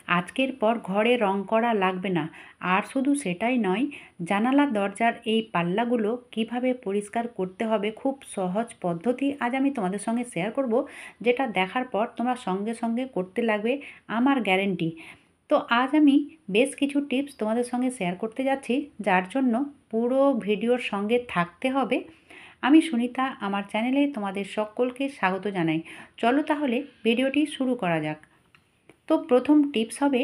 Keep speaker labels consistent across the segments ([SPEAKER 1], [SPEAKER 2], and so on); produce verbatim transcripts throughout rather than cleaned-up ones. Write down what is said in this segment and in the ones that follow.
[SPEAKER 1] আজকের পর ঘরে রং করা লাগবে না। আর শুধু সেটাই নয়, জানালা দরজার এই পাল্লাগুলো কিভাবে পরিষ্কার করতে হবে খুব সহজ পদ্ধতি আজ আমি তোমাদের সঙ্গে শেয়ার করব, যেটা দেখার পর তোমরা সঙ্গে সঙ্গে করতে লাগবে, আমার গ্যারেন্টি। তো আজ আমি বেশ কিছু টিপস তোমাদের সঙ্গে শেয়ার করতে যাচ্ছি, যার জন্য পুরো ভিডিওর সঙ্গে থাকতে হবে। আমি সুনিতা, আমার চ্যানেলে তোমাদের সকলকে স্বাগত জানাই। চলো তাহলে ভিডিওটি শুরু করা যাক। তো প্রথম টিপস হবে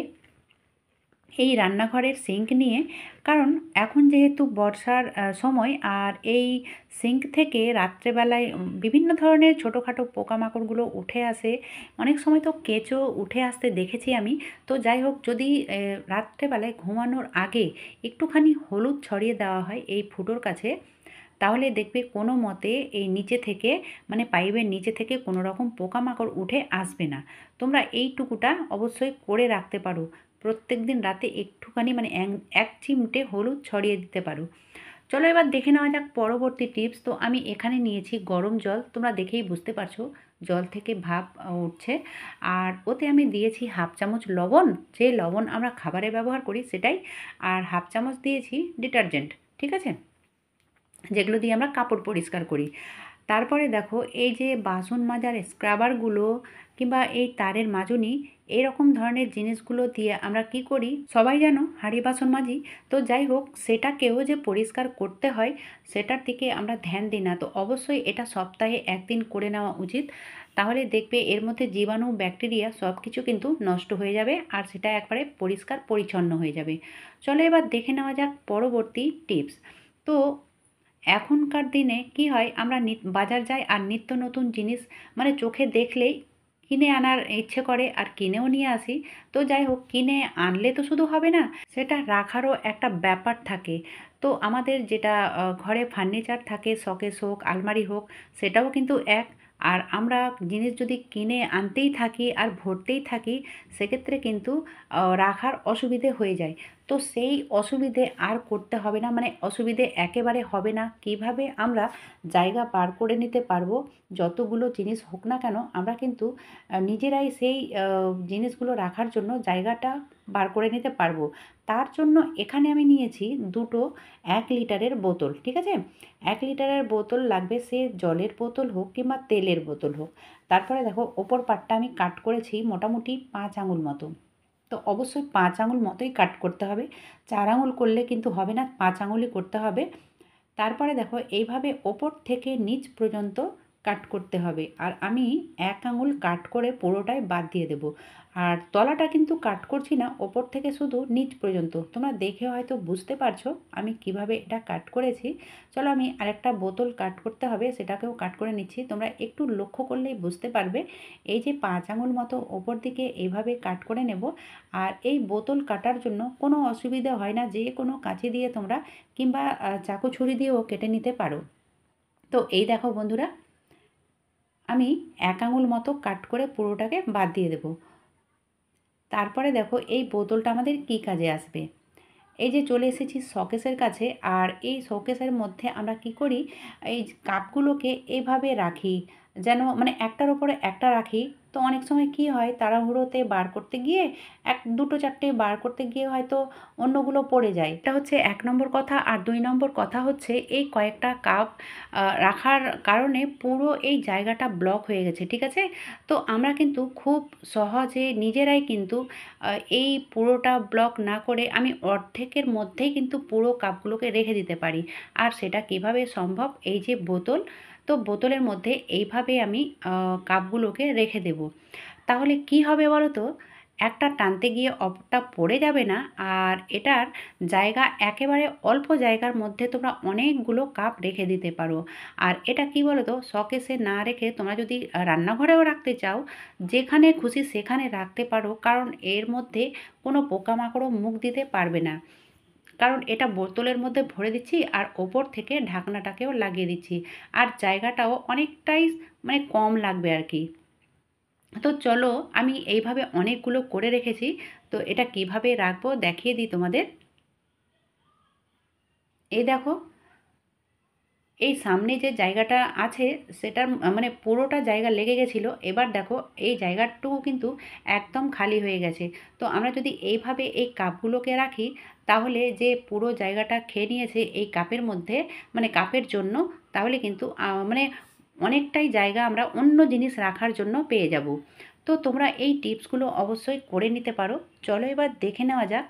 [SPEAKER 1] এই রান্নাঘরের সিঙ্ক নিয়ে। কারণ এখন যেহেতু বর্ষার সময়, আর এই সিঙ্ক থেকে রাত্রেবেলায় বিভিন্ন ধরনের ছোটোখাটো পোকামাকড়গুলো উঠে আসে, অনেক সময় তো কেঁচো উঠে আসতে দেখেছি আমি। তো যাই হোক, যদি রাত্রেবেলায় ঘুমানোর আগে একটুখানি হলুদ ছড়িয়ে দেওয়া হয় এই ফুটোর কাছে, তাহলে দেখবে কোনো মতে এই নিচে থেকে, মানে পাইপের নিচে থেকে কোনো রকম পোকামাকড় উঠে আসবে না। তোমরা এইটুকুটা অবশ্যই করে রাখতে পারো। প্রত্যেক দিন রাতে একটুখানি মানে এক চিমটে হলুদ ছড়িয়ে দিতে পারো। চলো এবার দেখে নেওয়া যাক পরবর্তী টিপস। তো আমি এখানে নিয়েছি গরম জল, তোমরা দেখেই বুঝতে পারছো জল থেকে ভাপ উঠছে। আর ওতে আমি দিয়েছি হাফ চামচ লবণ, যে লবণ আমরা খাবারে ব্যবহার করি সেটাই। আর হাফ চামচ দিয়েছি ডিটারজেন্ট, ঠিক আছে, যেগুলো দিয়ে আমরা কাপড় পরিষ্কার করি। তারপরে দেখো এই যে বাসন মাজার স্ক্রাবারগুলো কিংবা এই তারের মাজুনি, এরকম ধরনের জিনিসগুলো দিয়ে আমরা কি করি, সবাই যেন হাঁড়ি বাসন মাজি। তো যাই হোক, সেটাকেও যে পরিষ্কার করতে হয় সেটার দিকে আমরা ধ্যান দিই না। তো অবশ্যই এটা সপ্তাহে একদিন করে নেওয়া উচিত। তাহলে দেখবে এর মধ্যে জীবাণু, ব্যাকটেরিয়া সব কিছু কিন্তু নষ্ট হয়ে যাবে, আর সেটা একবারে পরিষ্কার পরিচ্ছন্ন হয়ে যাবে। চলো এবার দেখে নেওয়া যাক পরবর্তী টিপস। তো এখনকার দিনে কি হয়, আমরা বাজার যাই আর নিত্য নতুন জিনিস মানে চোখে দেখলেই কিনে আনার ইচ্ছে করে, আর কিনেও নিয়ে আসি। তো যাই হোক, কিনে আনলে তো শুধু হবে না, সেটা রাখারও একটা ব্যাপার থাকে। তো আমাদের যেটা ঘরে ফার্নিচার থাকে, শোকেস হোক, আলমারি হোক, সেটাও কিন্তু এক। আর আমরা জিনিস যদি কিনে আনতেই থাকি আর ভরতেই থাকি, সেক্ষেত্রে কিন্তু রাখার অসুবিধে হয়ে যায়। তো সেই অসুবিধে আর করতে হবে না, মানে অসুবিধে একেবারে হবে না। কিভাবে আমরা জায়গা পার করে নিতে পারবো, যতগুলো জিনিস হোক না কেন, আমরা কিন্তু নিজেরাই সেই জিনিসগুলো রাখার জন্য জায়গাটা বার করে নিতে পারবো। তার জন্য এখানে আমি নিয়েছি দুটো এক লিটারের বোতল, ঠিক আছে। এক লিটারের বোতল লাগবে, সে জলের বোতল হোক কিংবা তেলের বোতল হোক। তারপরে দেখো ওপর পাটটা আমি কাট করেছি মোটামুটি পাঁচ আঙুল মতো। তো অবশ্যই পাঁচ আঙুল মতোই কাট করতে হবে, চার আঙুল করলে কিন্তু হবে না, পাঁচ আঙুলই করতে হবে। তারপরে দেখো এইভাবে ওপর থেকে নিচ পর্যন্ত কাট করতে হবে, আর আমি এক আঙুল কাট করে পুরোটাই বাদ দিয়ে দেব। আর তলাটা কিন্তু কাট করছি না, ওপর থেকে শুধু নিচ পর্যন্ত। তোমরা দেখে হয়তো বুঝতে পারছো আমি কিভাবে এটা কাট করেছি। চলো আমি আরেকটা বোতল কাট করতে হবে, সেটাকেও কাট করে নিচ্ছি। তোমরা একটু লক্ষ্য করলেই বুঝতে পারবে, এই যে পাঁচ আঙুল মতো ওপর দিকে এইভাবে কাট করে নেব। আর এই বোতল কাটার জন্য কোনো অসুবিধা হয় না, যে কোনো কাঁচি দিয়ে তোমরা কিংবা চাকু ছুরি দিয়েও কেটে নিতে পারো। তো এই দেখো বন্ধুরা, আমি এক আঙুল মতো কাট করে পুরোটাকে বাদ দিয়ে দেব। তারপরে দেখো এই বোতলটা আমাদের কী কাজে আসবে। এই যে চলে এসেছি শোকেসের কাছে, আর এই শোকেসের মধ্যে আমরা কি করি, এই কাপগুলোকে এভাবে রাখি, যেন মানে একটার ওপরে একটা রাখি। তো অনেক সময় কি হয়, তাড়াহুড়োতে বার করতে গিয়ে এক দুটো চারটে বার করতে গিয়ে হয়তো অন্যগুলো পড়ে যায়। এটা হচ্ছে এক নম্বর কথা। আর দুই নম্বর কথা হচ্ছে, এই কয়েকটা কাপ রাখার কারণে পুরো এই জায়গাটা ব্লক হয়ে গেছে, ঠিক আছে। তো আমরা কিন্তু খুব সহজে নিজেরাই কিন্তু এই পুরোটা ব্লক না করে আমি অর্ধেকের মধ্যেই কিন্তু পুরো কাপগুলোকে রেখে দিতে পারি। আর সেটা কিভাবে সম্ভব, এই যে বোতল, তো বোতলের মধ্যে এইভাবে আমি কাপগুলোকে রেখে দেব। তাহলে কি হবে বলো তো, একটা টানতে গিয়ে অপরটা পড়ে যাবে না। আর এটার জায়গা একেবারে অল্প জায়গার মধ্যে তোমরা অনেকগুলো কাপ রেখে দিতে পারো। আর এটা কি বলো তো, শোকেসে না রেখে তোমরা যদি রান্নাঘরেও রাখতে চাও, যেখানে খুশি সেখানে রাখতে পারো। কারণ এর মধ্যে কোনো পোকামাকড়ও মুখ দিতে পারবে না, কারণ এটা বোতলের মধ্যে ভরে দিচ্ছি আর ওপর থেকে ঢাকনাটাকেও লাগিয়ে দিচ্ছি। আর জায়গাটাও অনেকটাই মানে কম লাগবে আর কি। তো চলো আমি এইভাবে অনেকগুলো করে রেখেছি। তো এটা কিভাবে রাখবো দেখিয়ে দিই তোমাদের। এই দেখো, এই সামনে যে জায়গাটা আছে সেটার মানে পুরোটা জায়গা লেগে গেছিলো। এবার দেখো এই জায়গাটুকু কিন্তু একদম খালি হয়ে গেছে। তো আমরা যদি এইভাবে এই কাপগুলোকে রাখি তাহলে যে পুরো জায়গাটা খেয়ে নিয়েছে এই কাপের মধ্যে, মানে কাপের জন্য, তাহলে কিন্তু মানে অনেকটাই জায়গা আমরা অন্য জিনিস রাখার জন্য পেয়ে যাব। তো তোমরা এই টিপসগুলো অবশ্যই করে নিতে পারো। চলো এবার দেখে নেওয়া যাক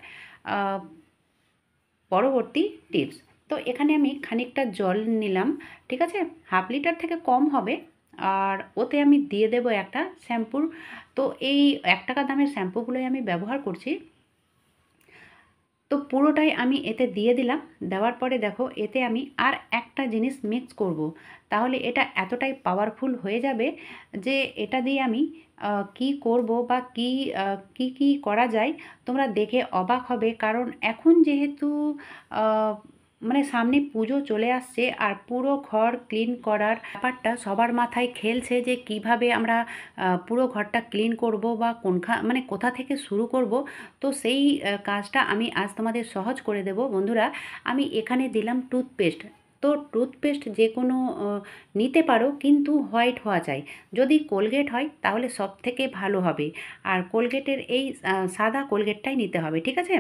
[SPEAKER 1] পরবর্তী টিপস। তো এখানে আমি খানিকটা জল নিলাম, ঠিক আছে, হাফ লিটার থেকে কম হবে। আর ওতে আমি দিয়ে দেব একটা শ্যাম্পুর। তো এই এক টাকা দামের শ্যাম্পুগুলোই আমি ব্যবহার করছি। তো পুরোটাই আমি এতে দিয়ে দিলাম। দেওয়ার পরে দেখো এতে আমি আর একটা জিনিস মিক্স করব। তাহলে এটা এতটাই পাওয়ারফুল হয়ে যাবে যে এটা দিয়ে আমি কি করব বা কি কি কি করা যায় তোমরা দেখে অবাক হবে। কারণ এখন যেহেতু মানে সামনে পুজো চলে আসছে আর পুরো ঘর ক্লিন করার ব্যাপারটা সবার মাথায় খেলছে যে কিভাবে আমরা পুরো ঘরটা ক্লিন করব বা কোনখা মানে কোথা থেকে শুরু করব। তো সেই কাজটা আমি আজ তোমাদের সহজ করে দেব বন্ধুরা। আমি এখানে দিলাম টুথপেস্ট। তো টুথপেস্ট যে কোনো নিতে পারো, কিন্তু হোয়াইট হওয়া চাই। যদি কোলগেট হয় তাহলে সব থেকে ভালো হবে। আর কোলগেটের এই সাদা কোলগেটটাই নিতে হবে, ঠিক আছে।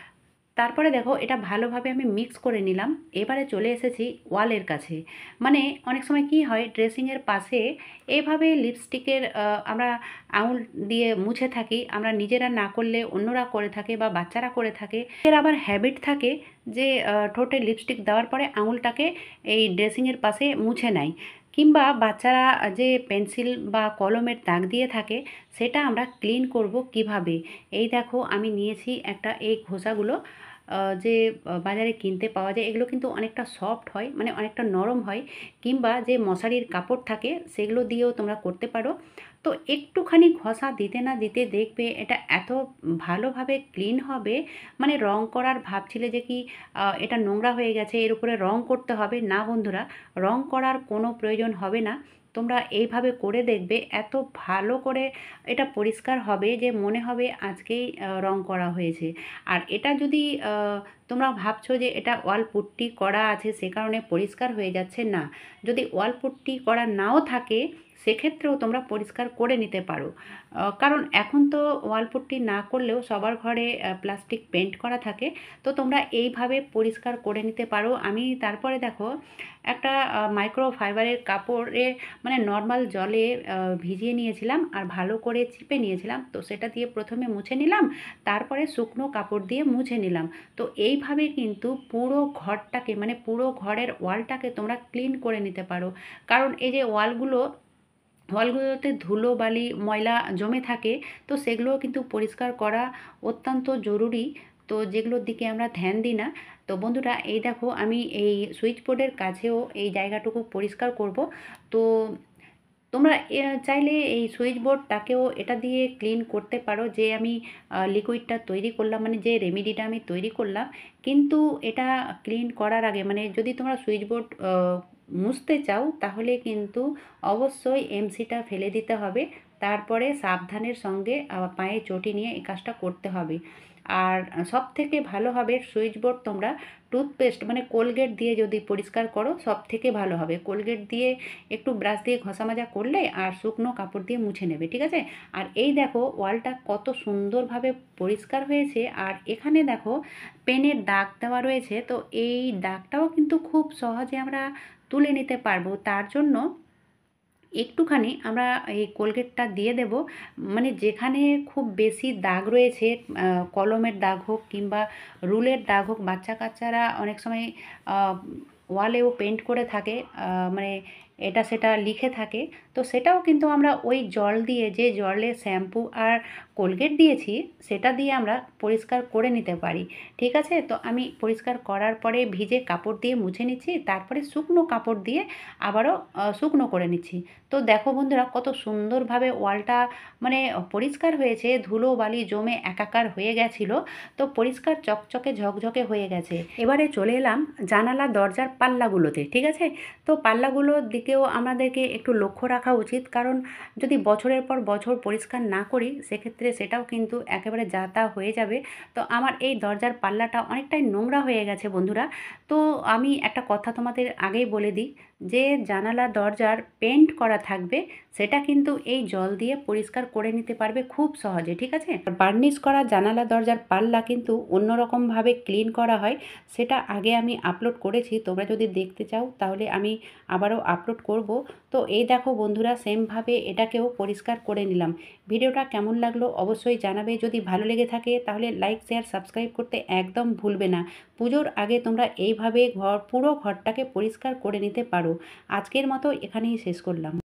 [SPEAKER 1] তারপরে দেখো এটা ভালোভাবে আমি মিক্স করে নিলাম। এবারে চলে এসেছি ওয়ালের কাছে। মানে অনেক সময় কি হয়, ড্রেসিংয়ের পাশে এভাবে লিপস্টিকের আমরা আঙুল দিয়ে মুছে থাকি। আমরা নিজেরা না করলে অন্যরা করে থাকে বা বাচ্চারা করে থাকে। এর আবার হ্যাবিট থাকে যে ঠোঁটে লিপস্টিক দেওয়ার পরে আঙুলটাকে এই ড্রেসিংয়ের পাশে মুছে নেয়। কিংবা বাচ্চারা যে পেন্সিল বা কলমের দাগ দিয়ে থাকে, সেটা আমরা ক্লিন করব কিভাবে। এই দেখো আমি নিয়েছি একটা এই ঘষাগুলো যে বাজারে কিনতে পাওয়া যায়। এগুলো কিন্তু অনেকটা সফট হয়, মানে অনেকটা নরম হয়। কিংবা যে মশারির কাপড় থাকে সেগুলো দিয়েও তোমরা করতে পারো। তো একটুখানি ঘষা দিতে না দিতে দেখবে এটা এত ভালোভাবে ক্লিন হবে। মানে রং করার ভাবছিলে যে কি এটা নোংরা হয়ে গেছে এর উপরে রং করতে হবে, না বন্ধুরা, রং করার কোনো প্রয়োজন হবে না। তোমরা এইভাবে করে দেখবে এত ভালো করে এটা পরিষ্কার হবে যে মনে হবে আজকেই রং করা হয়েছে। আর এটা যদি তোমরা ভাবছো যে এটা ওয়াল পুট্টি করা আছে সে কারণে পরিষ্কার হয়ে যাচ্ছে, না। যদি ওয়াল পুট্টি করা নাও থাকে সেক্ষেত্রেও তোমরা পরিষ্কার করে নিতে পারো। কারণ এখন তো ওয়াল পুট্টি না করলেও সবার ঘরে প্লাস্টিক পেন্ট করা থাকে। তো তোমরা এইভাবে পরিষ্কার করে নিতে পারো। আমি তারপরে দেখো একটা মাইক্রো ফাইবারের কাপড়ে মানে নর্মাল জলে ভিজিয়ে নিয়েছিলাম আর ভালো করে চিপে নিয়েছিলাম। তো সেটা দিয়ে প্রথমে মুছে নিলাম, তারপরে শুকনো কাপড় দিয়ে মুছে নিলাম। তো এইভাবে কিন্তু পুরো ঘরটাকে মানে পুরো ঘরের ওয়ালটাকে তোমরা ক্লিন করে নিতে পারো। কারণ এই যে ওয়ালগুলো ওয়ালগুলোতে ধুলো বালি ময়লা জমে থাকে, তো সেগুলোও কিন্তু পরিষ্কার করা অত্যন্ত জরুরি। তো যেগুলোর দিকে আমরা ধ্যান দিই না। তো বন্ধুরা এই দেখো আমি এই সুইচ বোর্ডের কাছেও এই জায়গাটুকু পরিষ্কার করব। তো তোমরা চাইলে এই সুইচ বোর্ডটাকেও এটা দিয়ে ক্লিন করতে পারো, যে আমি লিকুইডটা তৈরি করলাম, মানে যে রেমেডিটা আমি তৈরি করলাম। কিন্তু এটা ক্লিন করার আগে মানে যদি তোমরা সুইচ বোর্ড মুছতে চাও তাহলে কিন্তু অবশ্যই এমসিটা ফেলে দিতে হবে। তারপরে সাবধানের সঙ্গে পায়ে চটি নিয়ে এই কাজটা করতে হবে। আর সব থেকে ভালো হবে সুইচ বোর্ড তোমরা টুথপেস্ট মানে কোলগেট দিয়ে যদি পরিষ্কার করো সব থেকে ভালো হবে। কোলগেট দিয়ে একটু ব্রাশ দিয়ে ঘষা মাজা করলে আর শুকনো কাপড় দিয়ে মুছে নেবে, ঠিক আছে। আর এই দেখো ওয়ালটা কত সুন্দরভাবে পরিষ্কার হয়েছে। আর এখানে দেখো পেনের দাগ দেওয়া রয়েছে। তো এই দাগটাও কিন্তু খুব সহজে আমরা তুলে নিতে পারবো। তার জন্য একটুখানি আমরা এই কোলগেটটা দিয়ে দেব। মানে যেখানে খুব বেশি দাগ রয়েছে, কলমের দাগ হোক কিংবা রুলের দাগ হোক, বাচ্চা কাচ্চারা অনেক সময় ওয়ালেও পেন্ট করে থাকে, মানে এটা সেটা লিখে থাকে। তো সেটাও কিন্তু আমরা ওই জল দিয়ে, যে জলে শ্যাম্পু আর কোলগেট দিয়েছি সেটা দিয়ে আমরা পরিষ্কার করে নিতে পারি, ঠিক আছে। তো আমি পরিষ্কার করার পরে ভিজে কাপড় দিয়ে মুছে নিচ্ছি, তারপরে শুকনো কাপড় দিয়ে আবারও শুকনো করে নিচ্ছি। তো দেখো বন্ধুরা কত সুন্দরভাবে ওয়ালটা মানে পরিষ্কার হয়েছে। ধুলো বালি জমে একাকার হয়ে গেছিলো, তো পরিষ্কার চকচকে ঝকঝকে হয়ে গেছে। এবারে চলে এলাম জানালা দরজার পাল্লাগুলোতে, ঠিক আছে। তো পাল্লাগুলোর দিকেও আমাদেরকে একটু লক্ষ্য রাখা উচিত, কারণ যদি বছরের পর বছর পরিষ্কার না করি সেক্ষেত্রে সেটাও কিন্তু একেবারে যা তা হয়ে যাবে। তো আমার এই দরজার পাল্লাটা অনেকটাই নোংরা হয়ে গেছে বন্ধুরা। তো আমি একটা কথা তোমাদের আগেই বলে দিই, যে জানালা দরজার পেন্ট করা থাকবে সেটা কিন্তু এই জল দিয়ে পরিষ্কার করে নিতে পারবে খুব সহজে, ঠিক আছে? বার্নিশ করা জানালা দরজার পাল্লা কিন্তু অন্যরকমভাবে ক্লিন করা হয়, সেটা আগে আমি আপলোড করেছি। তোমরা যদি দেখতে চাও তাহলে আমি আবারও আপলোড করব। তো এই দেখো বন্ধুরা, সেমভাবে এটাকেও পরিষ্কার করে নিলাম। ভিডিওটা কেমন লাগলো অবশ্যই জানাবে। যদি ভালো লেগে থাকে তাহলে লাইক শেয়ার সাবস্ক্রাইব করতে একদম ভুলবে না। পুজোর আগে তোমরা এইভাবে ঘর পুরো ঘরটাকে পরিষ্কার করে নিতে পারো। আজকের মতো এখানেই শেষ করলাম।